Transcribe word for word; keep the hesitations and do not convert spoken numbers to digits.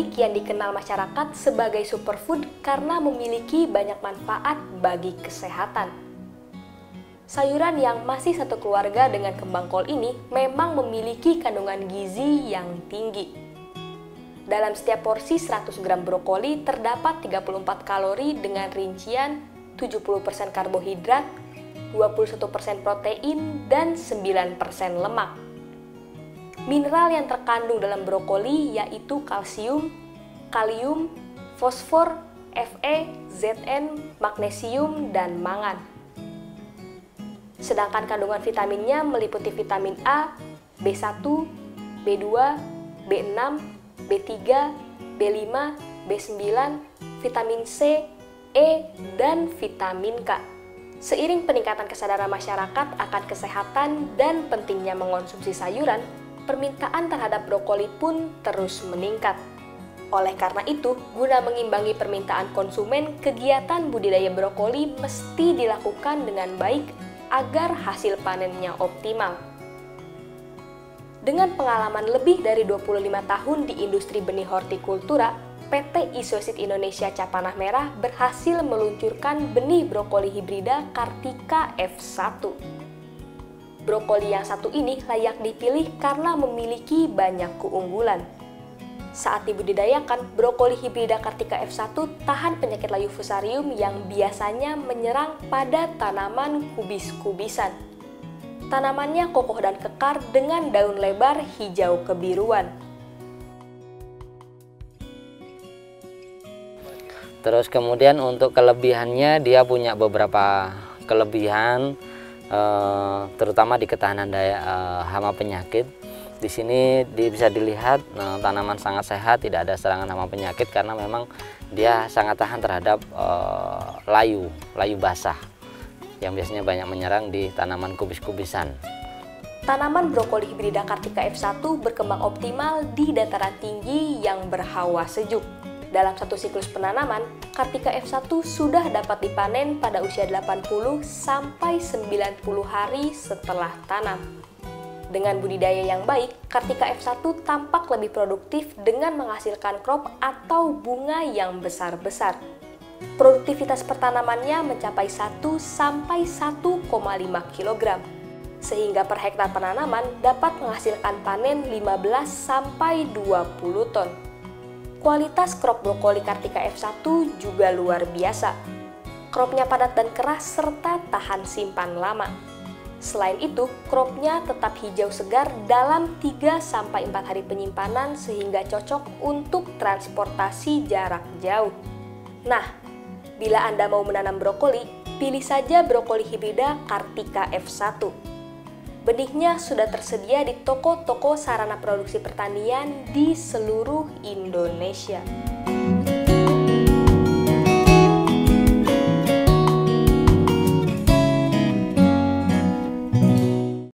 brokoli kian dikenal masyarakat sebagai superfood karena memiliki banyak manfaat bagi kesehatan. Sayuran yang masih satu keluarga dengan kembang kol ini memang memiliki kandungan gizi yang tinggi. Dalam setiap porsi seratus gram brokoli terdapat tiga puluh empat kalori dengan rincian tujuh puluh persen karbohidrat, dua puluh satu persen protein, dan sembilan persen lemak. Mineral yang terkandung dalam brokoli yaitu kalsium, kalium, fosfor, Fe, Zn, magnesium, dan mangan. Sedangkan kandungan vitaminnya meliputi vitamin A, B satu, B dua, B enam, B tiga, B lima, B sembilan, vitamin C, E, dan vitamin K. Seiring peningkatan kesadaran masyarakat akan kesehatan dan pentingnya mengonsumsi sayuran, permintaan terhadap brokoli pun terus meningkat. Oleh karena itu, guna mengimbangi permintaan konsumen, kegiatan budidaya brokoli mesti dilakukan dengan baik agar hasil panennya optimal. Dengan pengalaman lebih dari dua puluh lima tahun di industri benih hortikultura, P T Isosit Indonesia Capanah Merah berhasil meluncurkan benih brokoli hibrida Kartika F satu. Brokoli yang satu ini layak dipilih karena memiliki banyak keunggulan. Saat dibudidayakan, brokoli hibrida Kartika F satu tahan penyakit layu fusarium yang biasanya menyerang pada tanaman kubis-kubisan. Tanamannya kokoh dan kekar dengan daun lebar hijau kebiruan. Terus kemudian untuk kelebihannya, dia punya beberapa kelebihan, eh, terutama di ketahanan daya eh, hama penyakit. Di sini di, bisa dilihat nah, tanaman sangat sehat, tidak ada serangan hama penyakit karena memang dia sangat tahan terhadap uh, layu, layu basah yang biasanya banyak menyerang di tanaman kubis-kubisan. Tanaman brokoli hibrida Kartika F satu berkembang optimal di dataran tinggi yang berhawa sejuk. Dalam satu siklus penanaman, Kartika F satu sudah dapat dipanen pada usia delapan puluh sampai sembilan puluh hari setelah tanam. Dengan budidaya yang baik, Kartika F satu tampak lebih produktif dengan menghasilkan crop atau bunga yang besar-besar. Produktivitas pertanamannya mencapai satu sampai satu koma lima kilogram, sehingga per hektar penanaman dapat menghasilkan panen lima belas sampai dua puluh ton. Kualitas crop brokoli Kartika F satu juga luar biasa. Cropnya padat dan keras serta tahan simpan lama. Selain itu, cropnya tetap hijau segar dalam tiga sampai empat hari penyimpanan sehingga cocok untuk transportasi jarak jauh. Nah, bila Anda mau menanam brokoli, pilih saja brokoli hibrida Kartika F satu. Benihnya sudah tersedia di toko-toko sarana produksi pertanian di seluruh Indonesia.